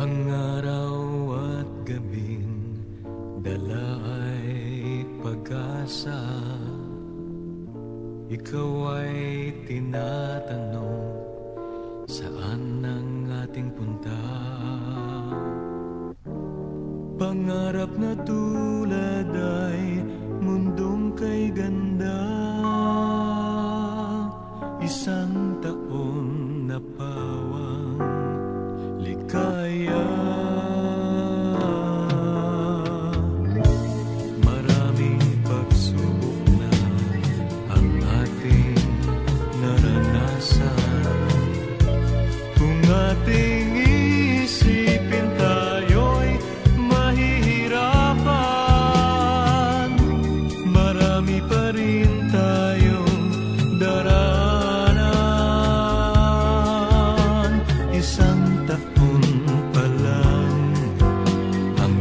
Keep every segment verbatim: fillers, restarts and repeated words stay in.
Ang araw at gabing dala ay pag-asa. Ikaw ay tinatanong, saan ang ating punta? Pangarap na tulad ay mundong kay ganda. Isang taon na pawang likaya. Maraming pagsubok na ang ating naranasan. Kung ating isipin, tayo'y mahihirapan. Marami pa rin tayong daraanan. Isang taon pa lang ang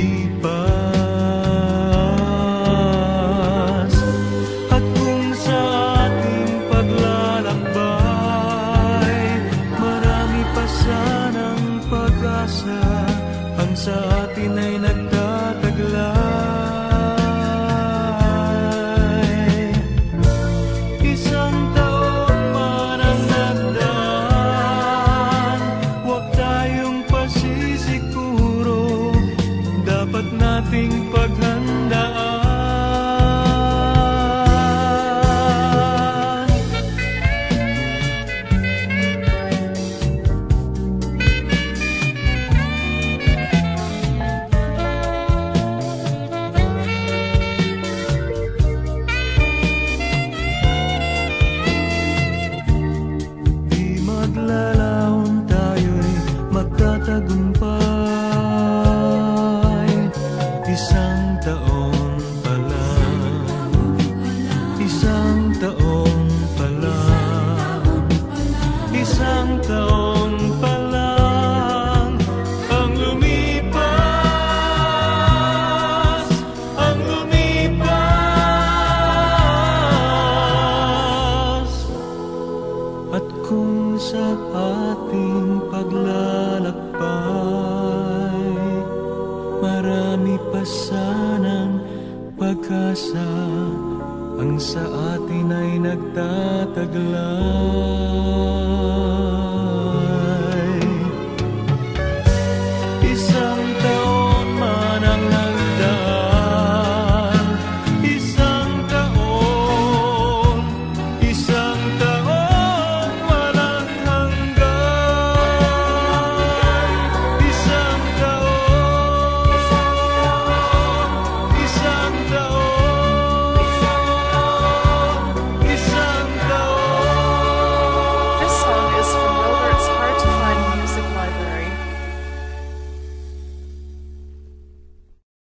lumipas. At kung sa ating paglalakbay, marami pa sanang pag-asa. Ang sa atin ay nagtataglay. Isang taon man ang nagdaan, huwag tayong pasisiguro, dapat nating paghandaan. Di maglalaon, tayo'y magtatagumpay. Isang taon pa lang, isang taon pa lang, isang taon pa lang ang lumipas, ang lumipas. At kung sa ating paglalakbay, marami pa sanang pag-asa. Ang sa atin ay nagtataglay.